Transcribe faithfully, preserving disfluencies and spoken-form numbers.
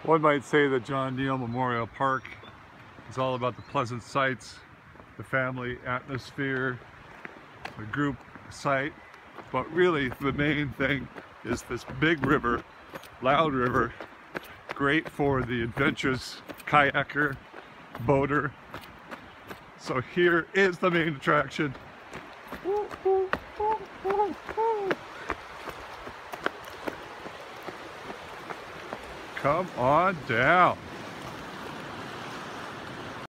One might say that John Neal Memorial Park is all about the pleasant sights, the family atmosphere, the group site, but really the main thing is this big river, loud river, great for the adventurous kayaker, boater. So here is the main attraction. Woo, woo, woo, woo, woo. Come on down.